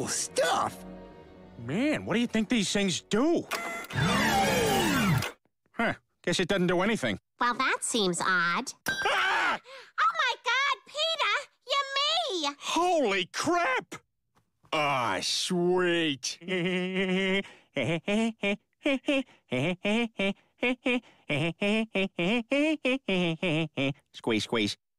cool stuff. Man, what do you think these things do? Huh, guess it doesn't do anything. Well, that seems odd. Ah! Oh, my God, Peter! You're me! Holy crap! Ah, sweet. Squeeze, squeeze.